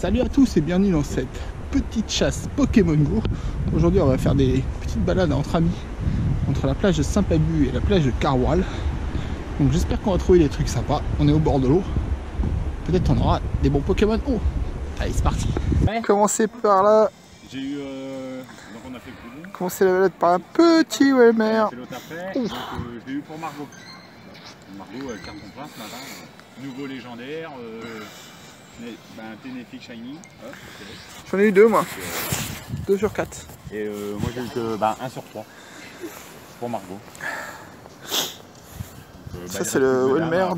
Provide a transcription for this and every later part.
Salut à tous et bienvenue dans cette petite chasse Pokémon Go. Aujourd'hui on va faire des petites balades entre amis entre la plage de Saint-Pabu et la plage de Carwal. Donc j'espère qu'on va trouver des trucs sympas. On est au bord de l'eau. Peut-être on aura des bons Pokémon. Oh, allez c'est parti. Ouais. Commencez par là. J'ai eu donc on a fait le coup. Commencez la balade par un petit Welmer. On a fait l'autre après. Donc je l'ai eu pour Margot. Margot carton plein ce matin. Nouveau légendaire. Ténéfique Shiny. J'en ai eu deux moi. 2 sur 4. Et moi j'ai eu que 1 sur 3 pour Margot. Donc, ça c'est le Welmer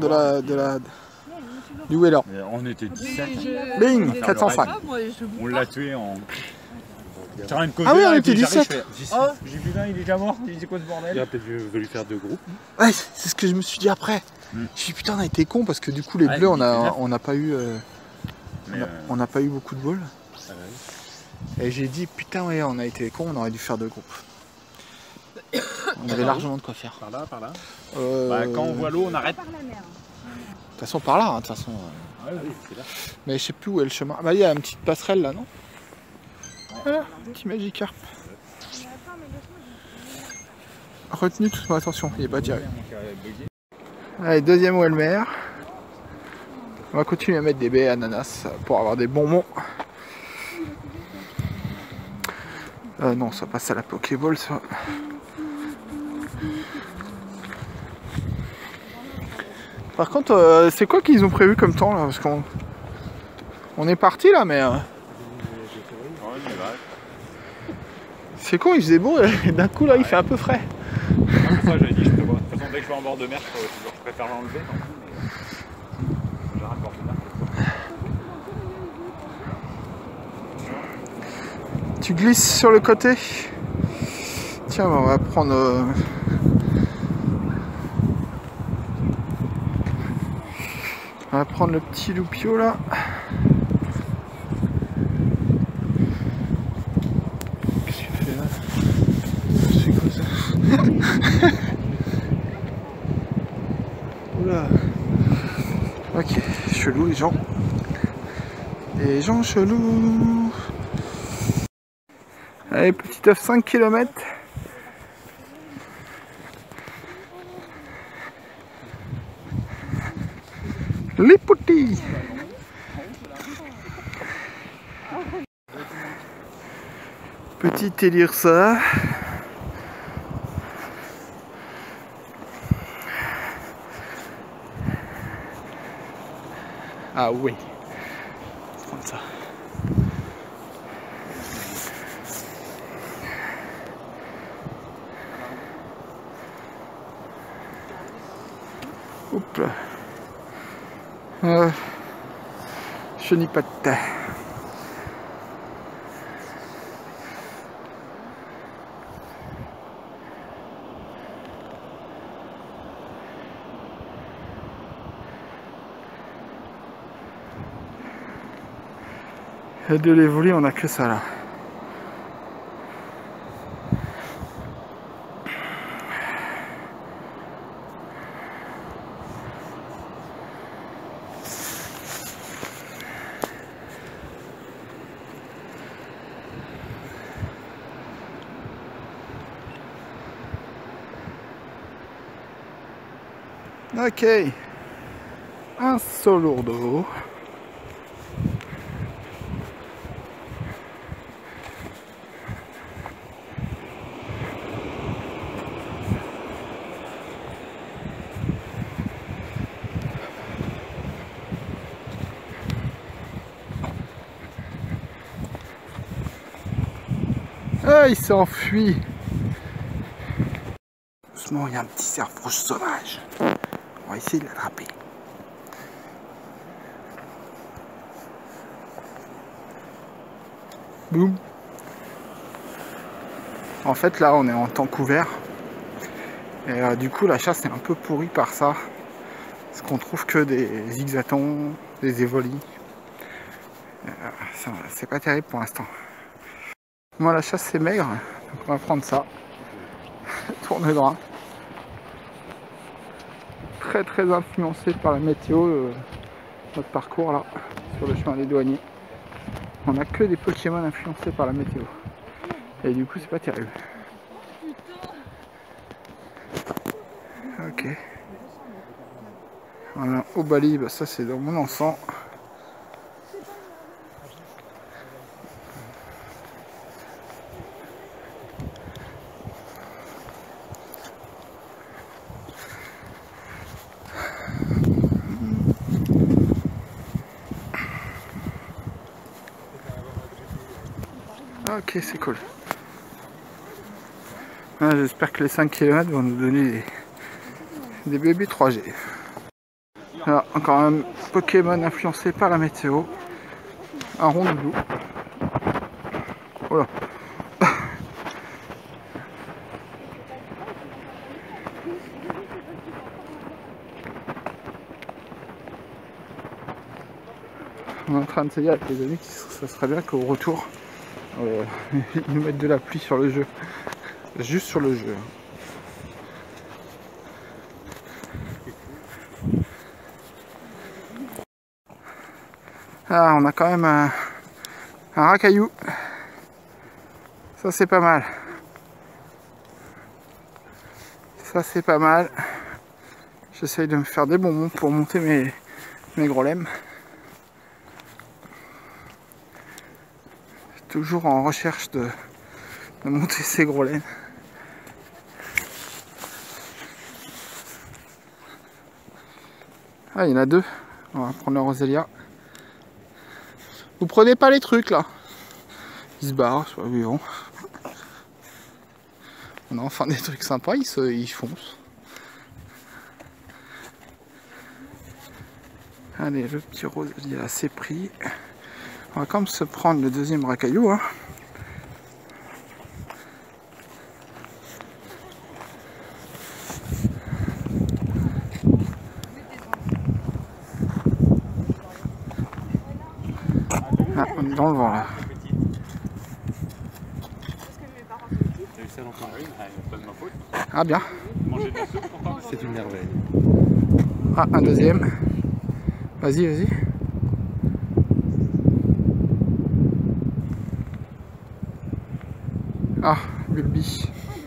du Weller. On était 17. Bing, 405. On l'a tué en... Ah oui, on était 17. Oh, j'ai vu il est déjà mort. Il dit quoi ce bordel? Il a peut-être voulu faire 2 groupes. Ouais, c'est ce que je me suis dit après. Je me suis dit putain on a été con parce que du coup les bleus on n'a pas eu on n'a pas eu beaucoup de balles. Et j'ai dit putain ouais on a été con, on aurait dû faire 2 groupes. On avait largement de quoi faire. Par là, par là. Quand on voit l'eau on arrête. De toute façon par là, de toute façon. Ouais, oui, c'est là. Mais je sais plus où est le chemin. Bah il y a une petite passerelle là non? Voilà, petit Magikarp. Retenu toute mon attention, il est pas tiré. Allez, deuxième Welmer. On va continuer à mettre des baies ananas pour avoir des bonbons. Non, ça passe à la Pokéball ça. Par contre, c'est quoi qu'ils ont prévu comme temps là? Parce qu'on est parti là, mais. C'est con, il faisait beau et d'un coup là il fait un peu frais. C'est ça, j'avais dit, je te vois. De toute façon, dès que je vais en bord de mer, je préfère l'enlever. J'arrête bord de mer. Tu glisses sur le côté. Tiens, on va prendre. On va prendre le petit loupio là. Qu'est-ce qu'il fait là? C'est quoi ça? Oula. Ok, chelou les gens. Les gens chelous. Allez, petit œuf 5 km. Les petits. Petit élire ça. Ah oui. On va prendre ça. Hop là. Chenille-patte. Et de l'évoluer, on a que ça là. Ok, un seul lourdeau. Ah, il s'est enfui. Doucement, il y a un petit cerf-rouge sauvage. On va essayer de l'attraper. Boum. En fait, là, on est en temps couvert. Et du coup, la chasse est un peu pourrie par ça. Parce qu'on trouve que des zigzatons, des évolis. C'est pas terrible pour l'instant. Moi, la chasse, c'est maigre. Donc, on va prendre ça. Tourne droit. Très influencé par la météo, notre parcours là, sur le chemin des douaniers. on a que des Pokémon influencés par la météo. Et du coup, c'est pas terrible. Ok. Voilà, au Bali, bah ça c'est dans mon enfant. Ok, c'est cool. Ah, j'espère que les 5 km vont nous donner des bébés 3G. Alors, encore un Pokémon influencé par la météo. Un rondoudou. Voilà. On est en train de se dire avec les amis que ça serait bien qu'au retour, ils nous mettent de la pluie sur le jeu. Juste sur le jeu. Ah, on a quand même un racaillou. Ça c'est pas mal. Ça c'est pas mal. J'essaye de me faire des bonbons pour monter mes gros lemmes. Toujours en recherche de monter ces gros lemmes. Ah, il y en a deux. On va prendre le Roselia. Vous prenez pas les trucs là. Ils se barrent, soit vivant. On a enfin des trucs sympas, ils foncent. Allez, le petit Roselia c'est pris. On va quand même se prendre le deuxième racaillou. Hein. Ah, on est dans le vent là. Ah bien. C'est une merveille. Ah, un deuxième. Vas-y, vas-y. Ah, Bulbi.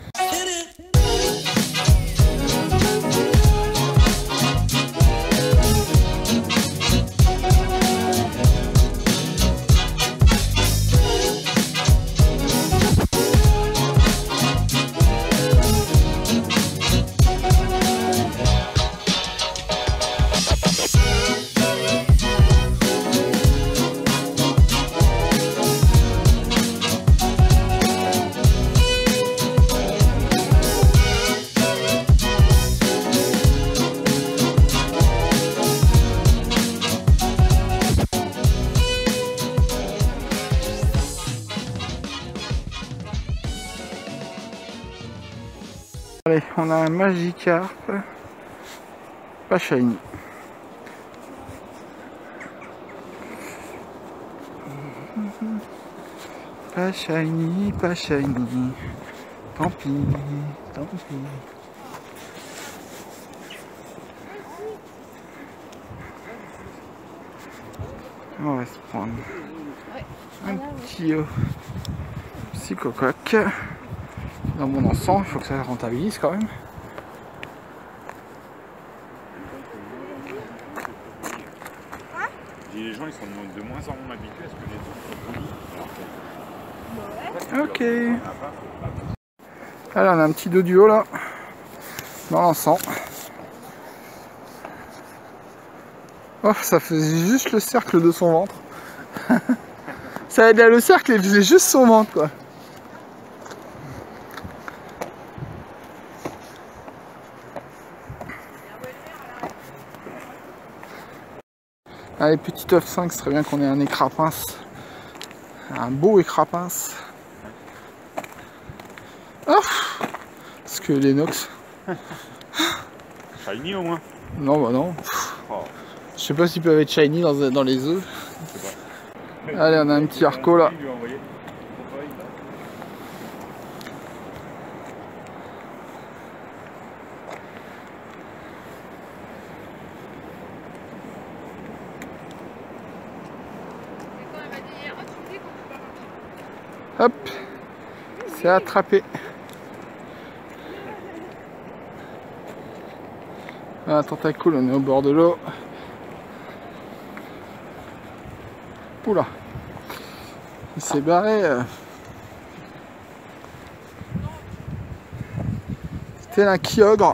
Allez, on a un Magikarp, pas shiny. Pas shiny, pas shiny. Tant pis, tant pis. On va se prendre un petit psychocoque. Dans mon ensemble, il faut que ça rentabilise quand même. Les gens ils sont de moins en moins habitués à ce que les autres sont polis. Ok. Alors on a un petit doduo là. Dans l'encens. Oh, ça faisait juste le cercle de son ventre. Ça aidait le cercle et faisait juste son ventre quoi. Allez, petit œuf 5, ce serait bien qu'on ait un écrapince. Un beau écrapince. Oh, parce que les nox. Shiny au moins. Non, bah non. Oh. Je sais pas s'ils peuvent être shiny dans les œufs. Allez, on a un petit arco là. Hop, c'est attrapé. Ah, tentacule, on est au bord de l'eau. Oula, il s'est barré. C'était un kyogre.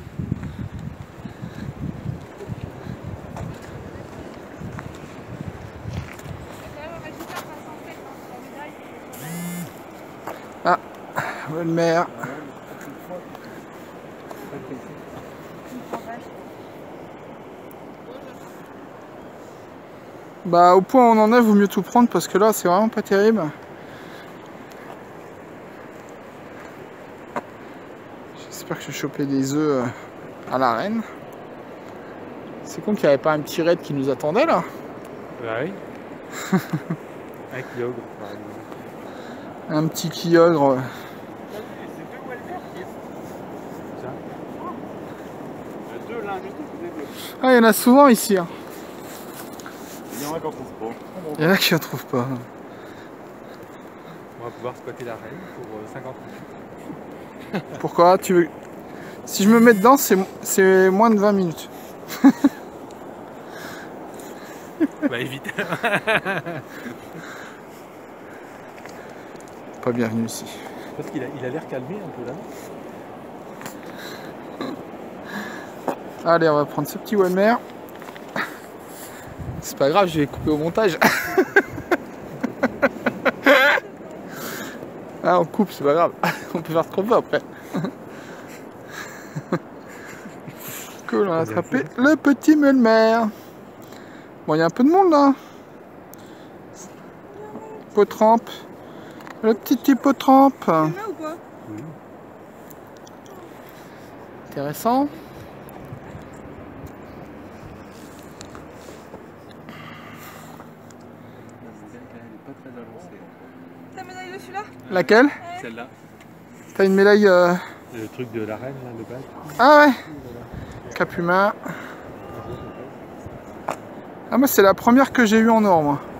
Ah, bonne mer. Bah au point où on en est, vaut mieux tout prendre parce que là c'est vraiment pas terrible. J'espère que je vais choper des œufs à la reine. C'est con qu'il n'y avait pas un petit raid qui nous attendait là. Bah oui. Un kyogre par exemple. Un petit kyogre. Ah, il y en a souvent ici. Hein. Il y en a qui en trouvent pas. Il y en a qui en trouvent pas. On va pouvoir spotter la reine pour 50 minutes. Pourquoi tu veux... Si je me mets dedans, c'est moins de 20 minutes. Bah évite. Pas bienvenu ici. Parce qu'il a l'air calmé un peu là. Allez, on va prendre ce petit Walmer. C'est pas grave, je vais couper au montage. Ah, on coupe, c'est pas grave. On peut faire ce qu'on veut après. Cool, on a attrapé le petit Mulmer. Bon, il y a un peu de monde là. Hippotrampe. Le petit hippotrampe. Intéressant. Ta médaille dessus là? Laquelle? Celle-là. T'as une médaille Le truc de la reine là, le badge. Ah ouais. Cap humain. Ah moi c'est la première que j'ai eue en or moi.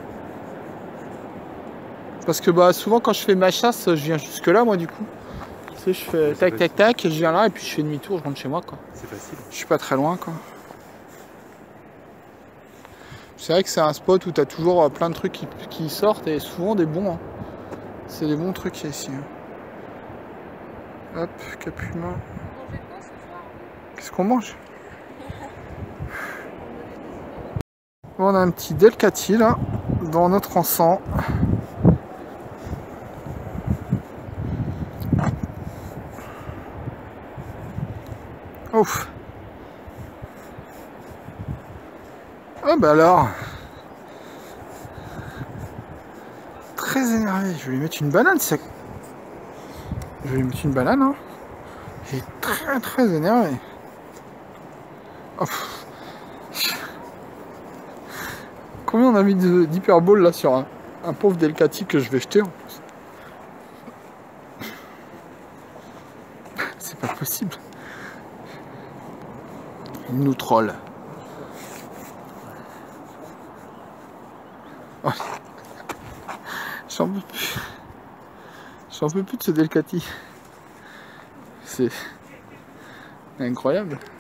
Parce que bah souvent quand je fais ma chasse, je viens jusque là moi du coup. Tu sais, je fais tac tac tac et je viens là et puis je fais demi-tour, je rentre chez moi quoi. C'est facile. Je suis pas très loin quoi. C'est vrai que c'est un spot où tu as toujours plein de trucs qui sortent et souvent des bons. Hein. C'est des bons trucs ici. Hein. Hop, cap humain. Qu'est-ce qu'on mange? Bon, on a un petit Delcati là, dans notre encens. Ouf. Ah bah alors. Très énervé. Je vais lui mettre une banane. Je vais lui mettre une banane. Hein. Il est très énervé. Oh. Combien on a mis d'hyperball là sur un pauvre Delcati que je vais jeter en plus. C'est pas possible. Il nous troll. Oh. J'en peux plus. J'en peux plus de ce Delcati. C'est incroyable.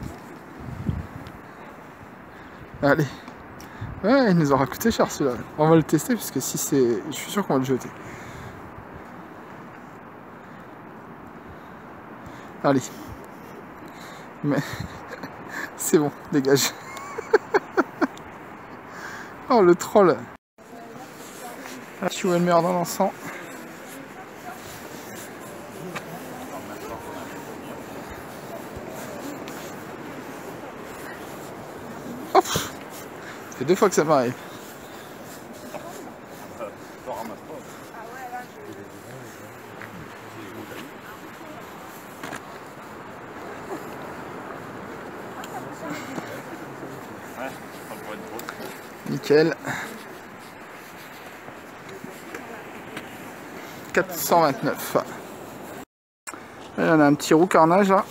Allez. Ouais, il nous aura coûté cher celui-là. On va le tester parce que si c'est... Je suis sûr qu'on va le jeter. Allez. Mais... c'est bon, dégage. Oh, le troll. Là, je suis Walmer dans l'encens. Hop. Ça fait 2 fois que ça m'arrive. Nickel. 429. Et on a un petit roux carnage là.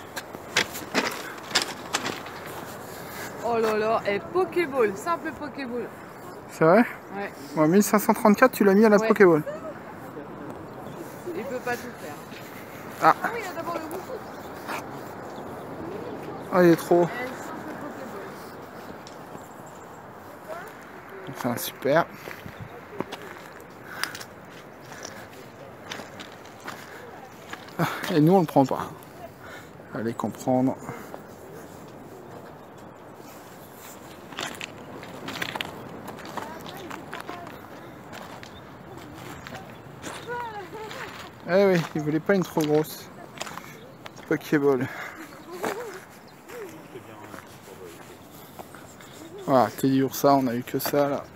Oh là là, et Pokéball, simple Pokéball. C'est vrai? Ouais. Bon, 1534, tu l'as mis à la Ouais. Pokéball. peut pas tout faire. Ah. Ah oui, il y a d'abord le goût. Ah, il est trop. Elle sent le Pokéball. Enfin, super. Ah, et nous, on le prend pas. Allez comprendre. Eh oui, il voulait pas une trop grosse Pokéball. Voilà, Teddy Ursa, on a eu que ça là.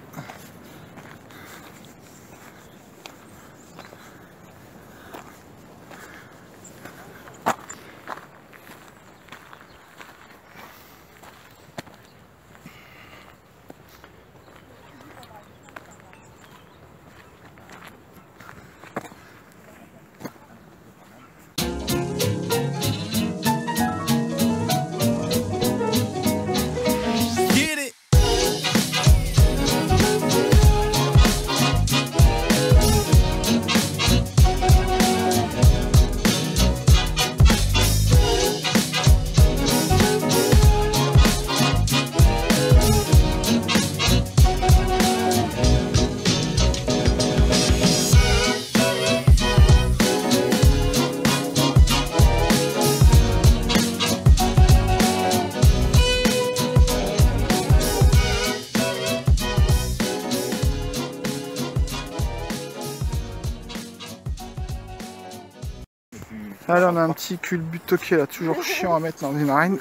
Allez, on a un petit culbutoqué là, toujours chiant à mettre dans une arène.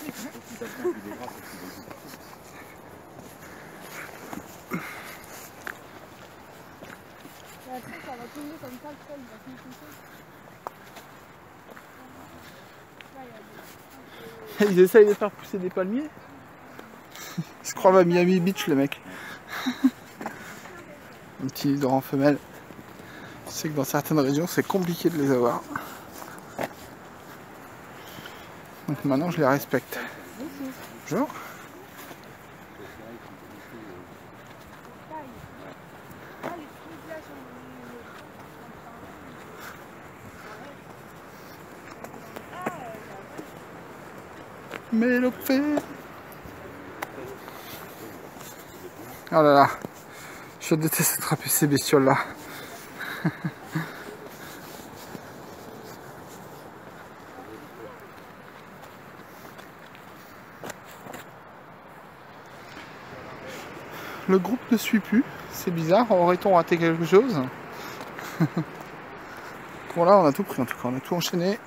Ils essayent de faire pousser des palmiers. Ils se croient à Miami Beach, les mecs. Un petit hydrant femelle. Je sais que dans certaines régions, c'est compliqué de les avoir. Donc maintenant, je les respecte. Bonjour. Mais le fait. Oh là là. Je déteste attraper ces bestioles là. Le groupe ne suit plus, c'est bizarre, aurait-on raté quelque chose? Bon là on a tout pris en tout cas, on a tout enchaîné.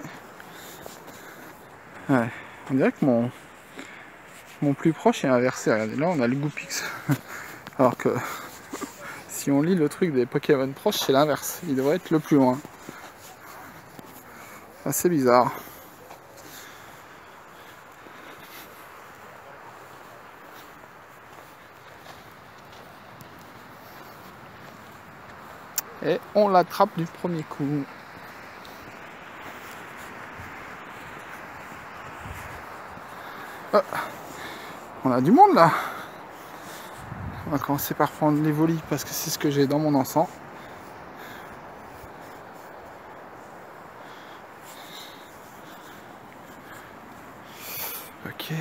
Ouais, on dirait que mon plus proche est inversé, regardez là on a le Goupix. Alors que si on lit le truc des Pokémon proches c'est l'inverse, il devrait être le plus loin. Assez bizarre. Et on l'attrape du premier coup. Oh, on a du monde là. On va commencer par prendre les volis parce que c'est ce que j'ai dans mon encens. Ok.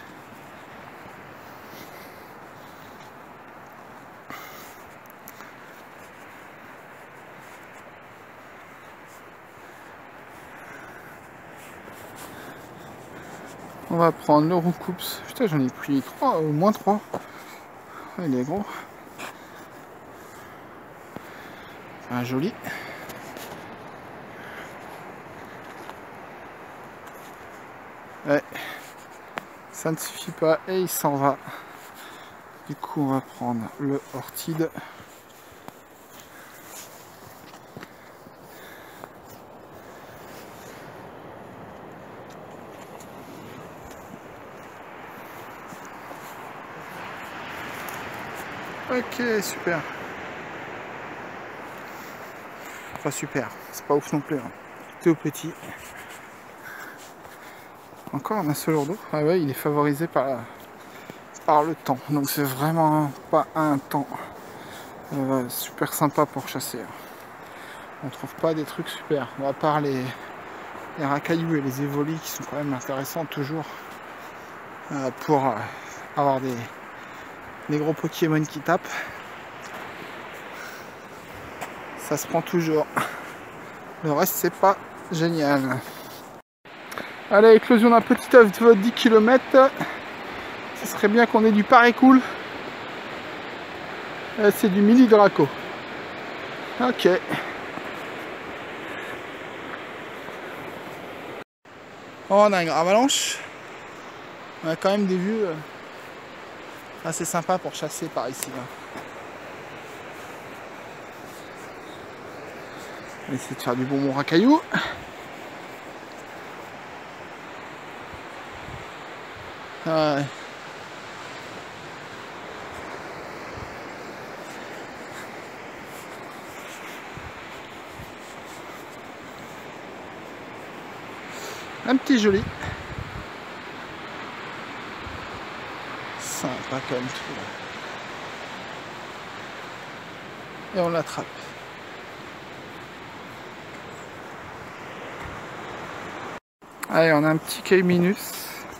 On va prendre le Roucoups. Putain, j'en ai pris 3, au moins 3. Ouais, il est gros. C'est un joli. Ouais. Ça ne suffit pas et il s'en va. Du coup, on va prendre le Ortide. Ok, super. Enfin super, c'est pas ouf non plus. Hein. Tout petit. Encore un seul d'eau. Ah ouais, il est favorisé par le temps. Donc c'est vraiment pas un temps super sympa pour chasser. on trouve pas des trucs super. Bon, à part les racailloux et les évolis qui sont quand même intéressants toujours pour avoir des gros Pokémon qui tapent. Ça se prend toujours. Le reste c'est pas génial. Allez, éclosion d'un petit œuf de 10 km. Ce serait bien qu'on ait du pareil cool. C'est du mini Draco. Ok. Oh, on a une avalanche. On a quand même des vues assez sympas pour chasser par ici. Là. On va essayer de faire du bonbon racaillou. Ouais. Un petit joli. Sympa comme tout. Et on l'attrape. Allez, on a un petit K-minus.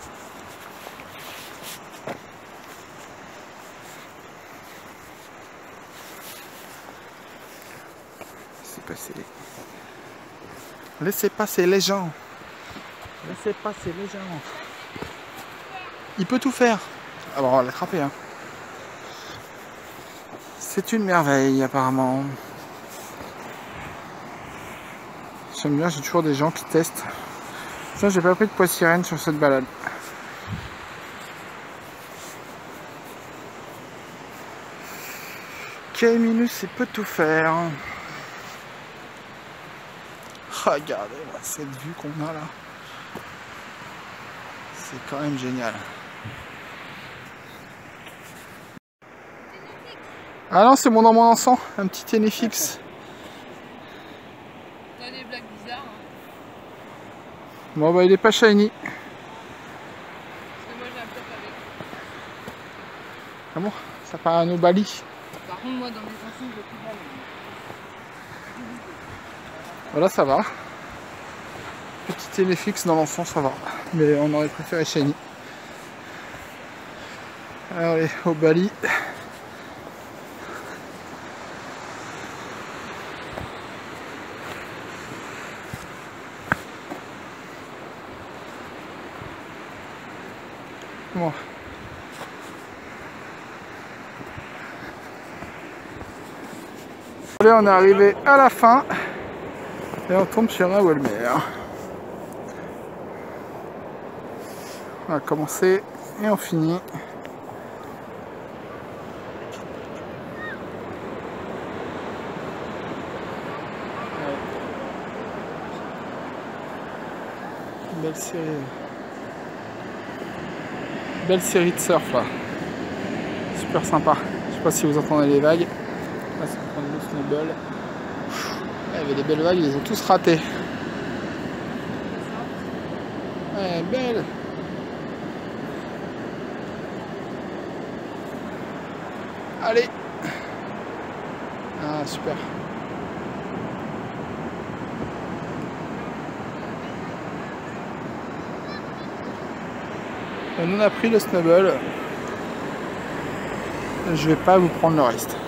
Laissez passer. Laissez passer les gens. Laissez passer les gens. Il peut tout faire. Alors on va l'attraper. Hein. C'est une merveille apparemment. J'aime bien, j'ai toujours des gens qui testent. Ça, j'ai pas pris de poids sirène sur cette balade. K-minus, il peut tout faire. Regardez cette vue qu'on a là. C'est quand même génial. Ah non, c'est dans mon encens, un petit Ténéfix. T'as des blagues bizarres. Hein. Bon bah il est pas shiny. Parce que moi j'ai un top avec. Ah bon, ça paraît un Obali. Par contre moi dans mes encens j'ai plus de balles. Voilà, ça va. Petit Ténéfix dans l'encens, ça va. Mais on aurait préféré shiny. Allez, Obali. Bon. Allez, on est arrivé à la fin et on tombe sur un Walmer. On va commencer et on finit. Belle série. Belle série de surf là. Super sympa. Je sais pas si vous entendez les vagues. Là c'est en train de snowball. Il y avait des belles vagues, ils les ont tous ratés. Ouais, belle. Allez. Ah super. On a pris le snowball. Je vais pas vous prendre le reste.